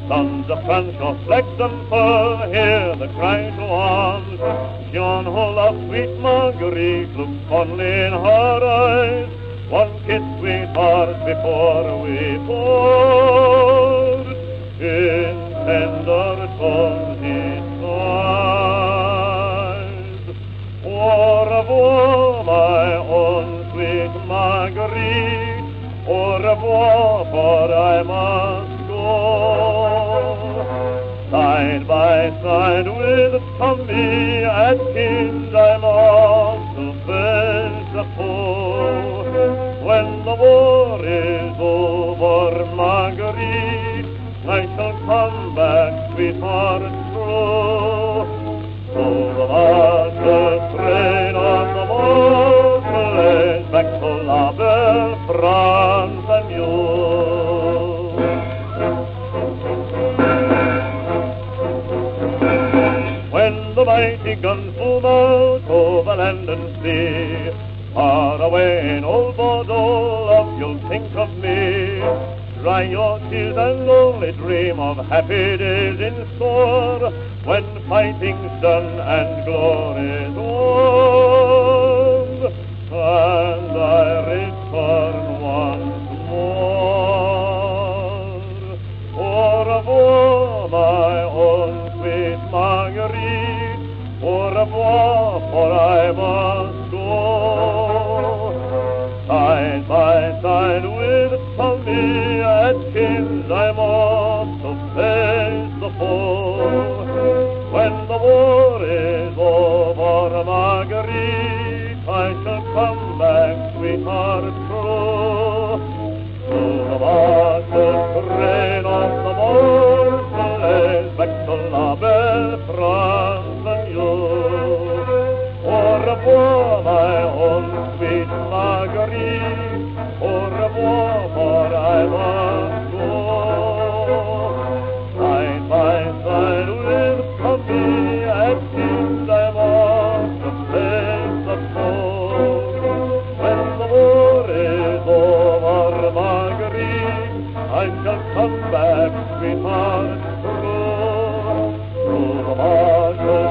Sons of France, your flags and fur, hear the cry to arms. Jean, who loved sweet Marguerite, looked fondly in her eyes. One kiss, sweetheart, before we part. In tender tones he sighed. Au revoir, my own sweet Marguerite. Au revoir, for I must go. Side by side with Tommy Atkins, I'm off to face the foe. When the war is over, Marguerite, I shall come back, sweetheart, true. So the master train on the Montelaise, back to La Belle France and you. When the mighty guns boom out over land and sea, far away in old Bordeaux, love, you'll think of me. Dry your tears and only dream of happy days in store, when fighting's done and glory's won, and I return once more. Au revoir, my own sweet Marguerite. Au revoir, for I must go. Side by side with Tommy Atkins, I'm off to face the foe. When the war is over, Marguerite, I shall come back, sweetheart, true. To the master's train on the Montelaise, back to La Belle France and you. Au revoir, my own sweet Marguerite. Au revoir, for I must go. Side by side with Tommy Atkins, I'm off to face the foe. When the war is over, Marguerite, I shall come back, sweetheart, true. To the marshal